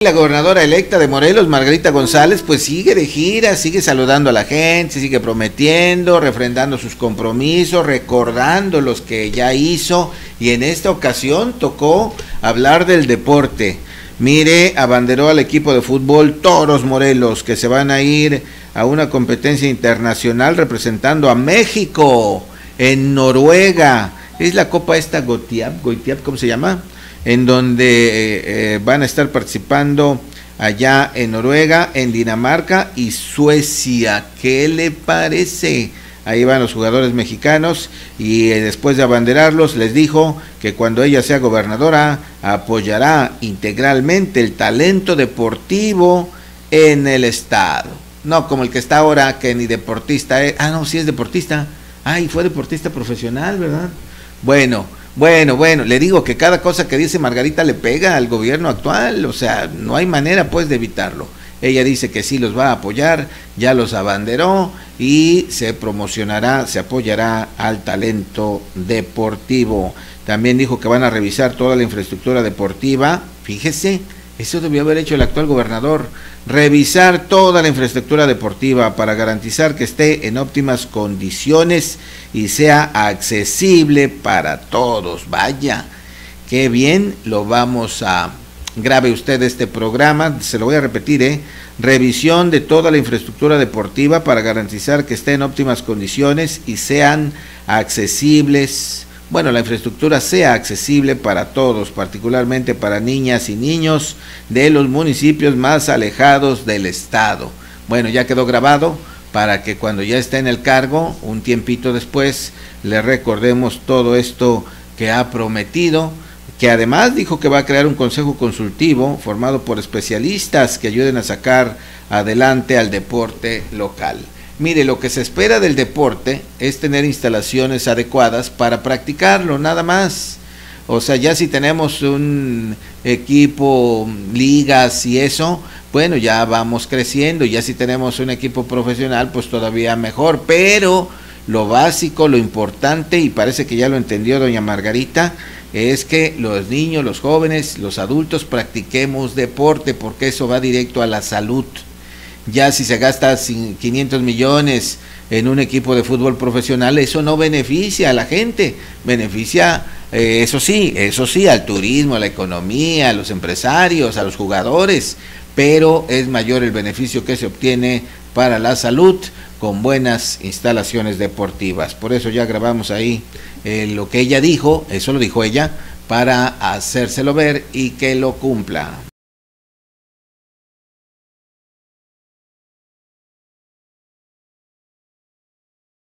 La gobernadora electa de Morelos, Margarita González, pues sigue de gira, sigue saludando a la gente, sigue prometiendo, refrendando sus compromisos, recordando los que ya hizo, y en esta ocasión tocó hablar del deporte. Mire, abanderó al equipo de fútbol Toros Morelos, que se van a ir a una competencia internacional representando a México en Noruega. Es la Copa esta Goitiap, ¿cómo se llama? En donde van a estar participando allá en Noruega, en Dinamarca y Suecia. ¿Qué le parece? Ahí van los jugadores mexicanos y después de abanderarlos les dijo que cuando ella sea gobernadora apoyará integralmente el talento deportivo en el estado. No como el que está ahora, que ni deportista es. Ah, no, sí es deportista. Ay, fue deportista profesional, ¿verdad? Bueno, le digo que cada cosa que dice Margarita le pega al gobierno actual, o sea, no hay manera pues de evitarlo. Ella dice que sí los va a apoyar, ya los abanderó y se promocionará, se apoyará al talento deportivo. También dijo que van a revisar toda la infraestructura deportiva. Fíjese, eso debió haber hecho el actual gobernador, revisar toda la infraestructura deportiva para garantizar que esté en óptimas condiciones y sea accesible para todos. Vaya, qué bien, lo vamos a... Grabe usted este programa, se lo voy a repetir, revisión de toda la infraestructura deportiva para garantizar que esté en óptimas condiciones y sean accesibles. Bueno, la infraestructura sea accesible para todos, particularmente para niñas y niños de los municipios más alejados del estado. Bueno, ya quedó grabado para que cuando ya esté en el cargo, un tiempito después, le recordemos todo esto que ha prometido, que además dijo que va a crear un consejo consultivo formado por especialistas que ayuden a sacar adelante al deporte local. Mire, lo que se espera del deporte es tener instalaciones adecuadas para practicarlo, nada más. O sea, ya si tenemos un equipo, ligas y eso, bueno, ya vamos creciendo. Ya si tenemos un equipo profesional, pues todavía mejor. Pero lo básico, lo importante, y parece que ya lo entendió doña Margarita, es que los niños, los jóvenes, los adultos practiquemos deporte, porque eso va directo a la salud. Ya si se gasta 500 millones en un equipo de fútbol profesional, eso no beneficia a la gente, beneficia, eso sí, al turismo, a la economía, a los empresarios, a los jugadores, pero es mayor el beneficio que se obtiene para la salud con buenas instalaciones deportivas. Por eso ya grabamos ahí lo que ella dijo, eso lo dijo ella, para hacérselo ver y que lo cumpla.